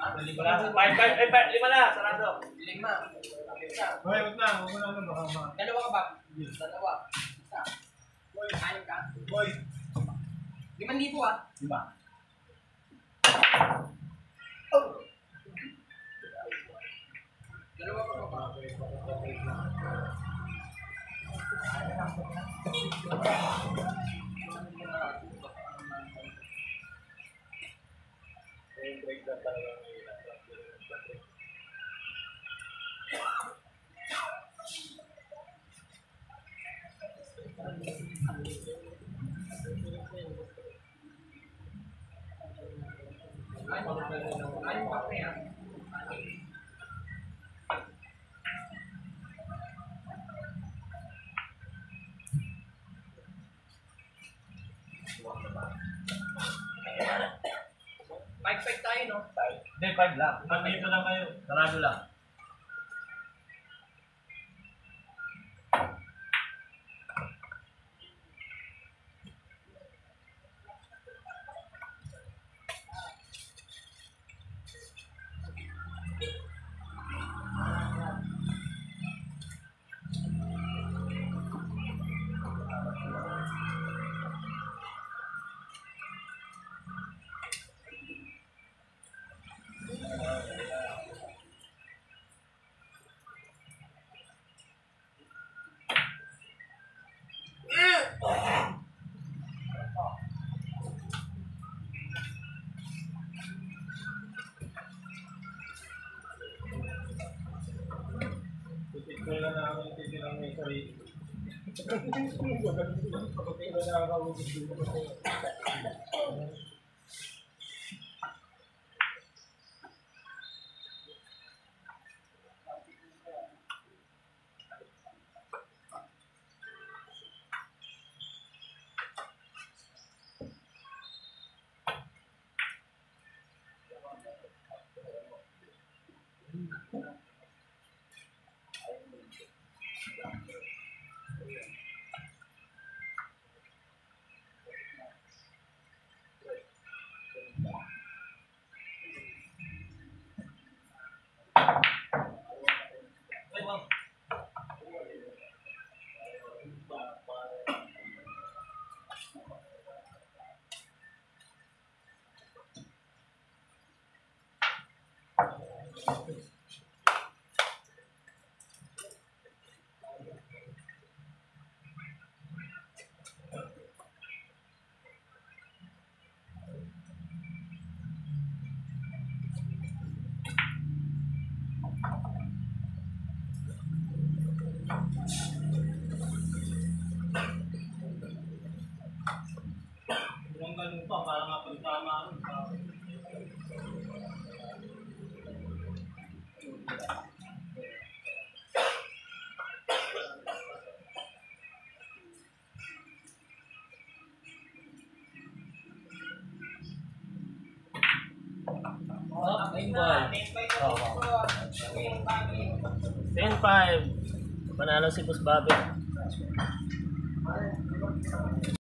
Lima lang. Lima na. Sarado. Lima. Hoy, wag na. Huwag mo na ano. Baka ma... Dalawa ka ba? Dalawa. Isa. Boy. Ayun ka? Boy. 5,000 ah. Diba? Dalawa ka ba? Break na talaga ng Ayun ka pa yan. Five tayo, no? Hindi, 5 lang. Dito lang kayo. Sarado lang. Wala na ako yung titilang may sarili. Wala na ako yung titilang. Yung ganun pa, parang nga pagtama. Oh, 10-5. Panalo si Boss Bobby.